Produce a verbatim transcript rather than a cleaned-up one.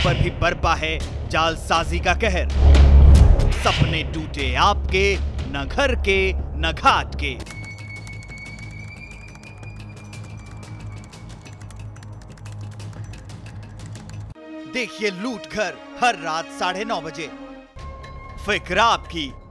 ऊपर भी बरपा है जालसाजी का कहर। सपने टूटे आपके, न घर के न घाट के। देखिए लूट घर हर रात साढ़े नौ बजे। फिक्र आपकी,